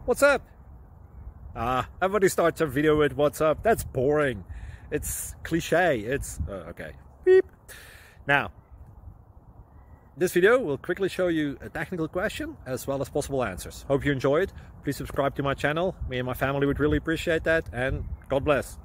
What's up? Everybody starts a video with what's up. That's boring. It's cliche. It's okay. Beep. Now, this video will quickly show you a technical question as well as possible answers. Hope you enjoy it. Please subscribe to my channel. Me and my family would really appreciate that, and God bless.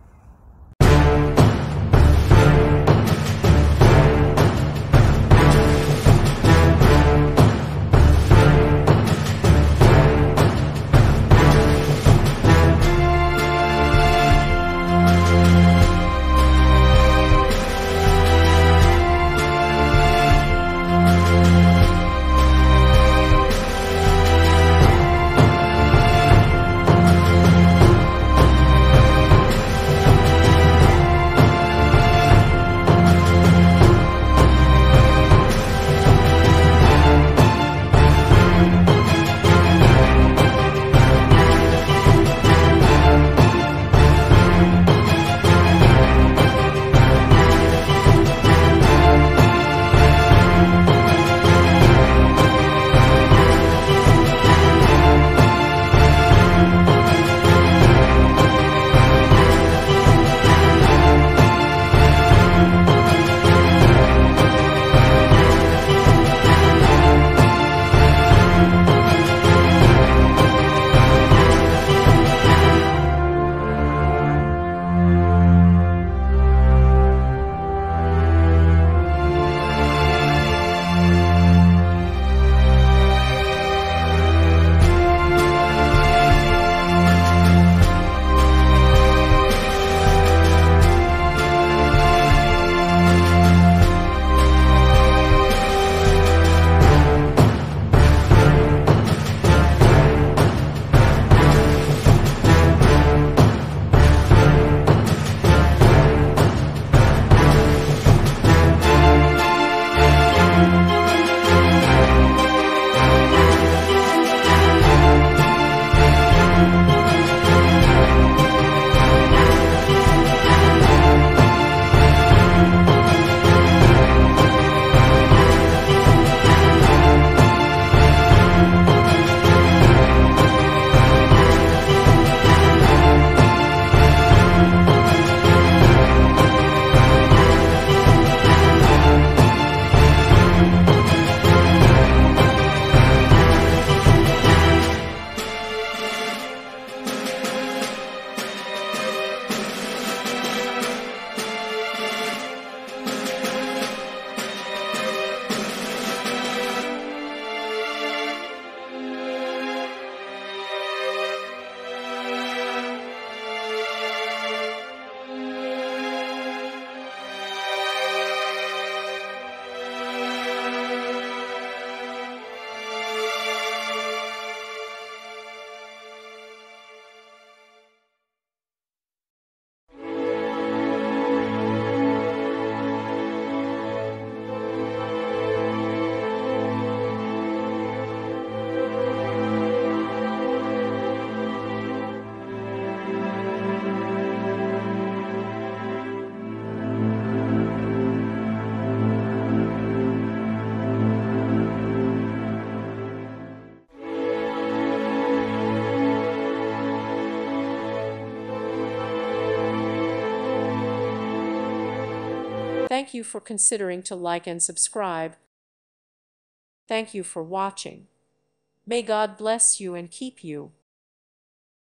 Thank you for considering to like and subscribe. Thank you for watching. May God bless you and keep you.